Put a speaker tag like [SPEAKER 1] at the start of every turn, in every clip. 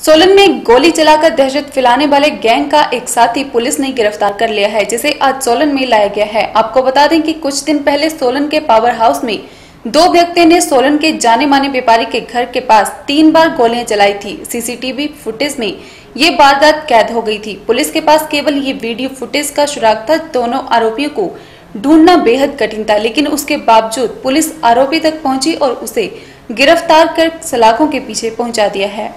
[SPEAKER 1] सोलन में गोली चलाकर दहशत फैलाने वाले गैंग का एक साथी पुलिस ने गिरफ्तार कर लिया है, जिसे आज सोलन में लाया गया है। आपको बता दें कि कुछ दिन पहले सोलन के पावर हाउस में दो व्यक्तियों ने सोलन के जाने माने व्यापारी के घर के पास 3 बार गोलियां चलाई थी। सीसीटीवी फुटेज में ये वारदात कैद हो गई थी। पुलिस के पास केवल ये वीडियो फुटेज का सुराग था। दोनों आरोपियों को ढूंढना बेहद कठिन था, लेकिन उसके बावजूद पुलिस आरोपी तक पहुंची और उसे गिरफ्तार कर सलाखों के पीछे पहुंचा दिया है।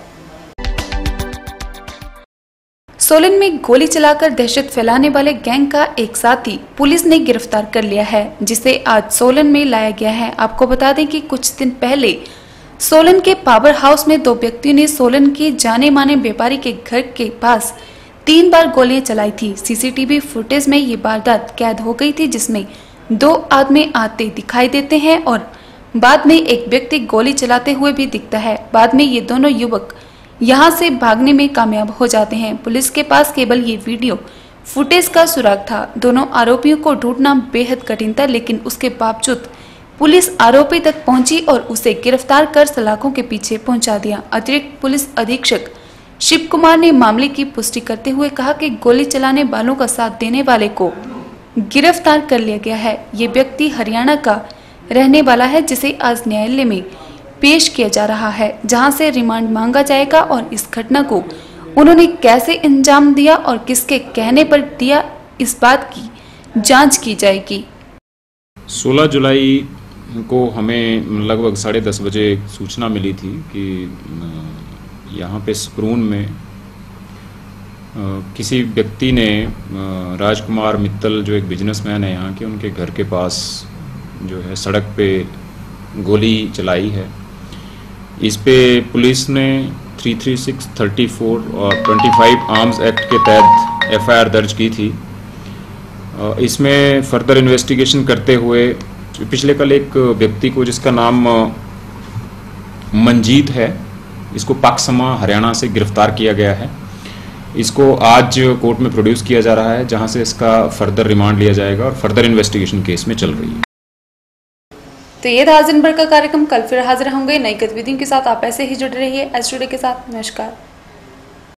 [SPEAKER 1] सोलन में गोली चलाकर दहशत फैलाने वाले गैंग का एक साथी पुलिस ने गिरफ्तार कर लिया है, जिसे आज सोलन में लाया गया है। आपको बता दें कि कुछ दिन पहले सोलन के पावर हाउस में दो व्यक्तियों ने सोलन के जाने माने व्यापारी के घर के पास 3 बार गोलियां चलाई थी। सीसीटीवी फुटेज में ये वारदात कैद हो गई थी, जिसमें 2 आदमी आते दिखाई देते हैं और बाद में एक व्यक्ति गोली चलाते हुए भी दिखता है। बाद में ये दोनों युवक यहां से भागने में कामयाब हो जाते हैं। पुलिस के पास केवल ये वीडियो फुटेज का सुराग था। दोनों आरोपियों को ढूंढना बेहद कठिन था, लेकिन उसके बावजूद पुलिस आरोपी तक पहुंची और उसे गिरफ्तार कर सलाखों के पीछे पहुंचा दिया। अतिरिक्त पुलिस अधीक्षक शिव कुमार ने मामले की पुष्टि करते हुए कहा कि गोली चलाने वालों का साथ देने वाले को गिरफ्तार कर लिया गया है। ये व्यक्ति हरियाणा का रहने वाला है, जिसे आज न्यायालय में पेश किया जा रहा है, जहां से रिमांड मांगा जाएगा और इस घटना को उन्होंने कैसे अंजाम दिया और किसके कहने पर दिया, इस बात की जांच की जाएगी।
[SPEAKER 2] 16 जुलाई को हमें लगभग 10:30 बजे सूचना मिली थी कि यहाँ पे स्प्रून में किसी व्यक्ति ने राजकुमार मित्तल, जो एक बिजनेसमैन है यहाँ के, उनके घर के पास जो है सड़क पे गोली चलाई है। इस पे पुलिस ने 336, 34 और 25 आर्म्स एक्ट के तहत एफआईआर दर्ज की थी। इसमें फर्दर इन्वेस्टिगेशन करते हुए पिछले कल एक व्यक्ति को, जिसका नाम मंजीत है, इसको पाकसमा हरियाणा से गिरफ्तार किया गया है। इसको आज कोर्ट में प्रोड्यूस किया जा रहा है, जहां से इसका फर्दर रिमांड लिया जाएगा और फर्दर इन्वेस्टिगेशन केस में चल रही है।
[SPEAKER 1] तो ये था आज दिन भर का कार्यक्रम। कल फिर हाजिर होंगे नई गतिविधियों के साथ। आप ऐसे ही जुड़े रहिए एस टुडे के साथ। नमस्कार।